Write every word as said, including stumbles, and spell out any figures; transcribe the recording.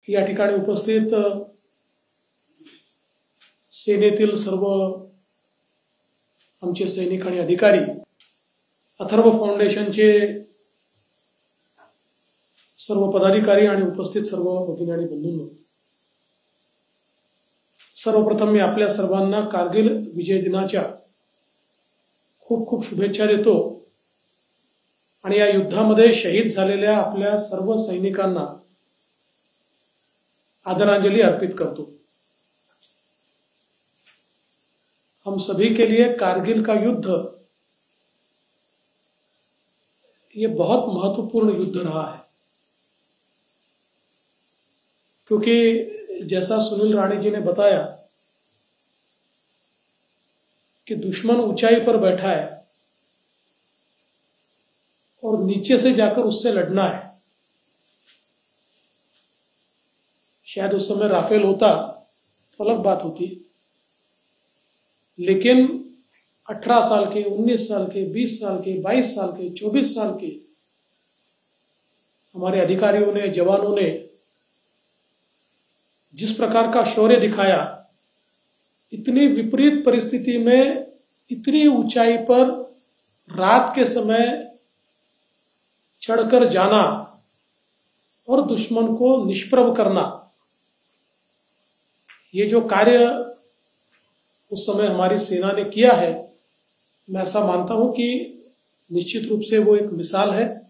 या ठिकाणी उपस्थित सेनेतील सर्व आमचे सैनिक आणि अधिकारी, अथर्व फाउंडेशनचे सर्व पदाधिकारी आणि उपस्थित सर्व भगिनी आणि बंधूंनो, सर्वप्रथम मी आपल्या सर्वांना कारगिल विजय दिनाच्या खूप खूप शुभेच्छा देतो आणि या युद्धामध्ये शहीद झालेल्या आपल्या सर्व सैनिकांना आदरांजलि अर्पित करतो। हम सभी के लिए कारगिल का युद्ध ये बहुत महत्वपूर्ण युद्ध रहा है, क्योंकि जैसा सुनील राणे जी ने बताया कि दुश्मन ऊंचाई पर बैठा है और नीचे से जाकर उससे लड़ना है। शायद उस समय राफेल होता तो अलग बात होती, लेकिन अठारह साल के, उन्नीस साल के, बीस साल के, बाईस साल के, चौबीस साल के हमारे अधिकारियों ने, जवानों ने जिस प्रकार का शौर्य दिखाया, इतनी विपरीत परिस्थिति में इतनी ऊंचाई पर रात के समय चढ़कर जाना और दुश्मन को निष्प्रभ करना, ये जो कार्य उस समय हमारी सेना ने किया है, मैं ऐसा मानता हूं कि निश्चित रूप से वो एक मिसाल है।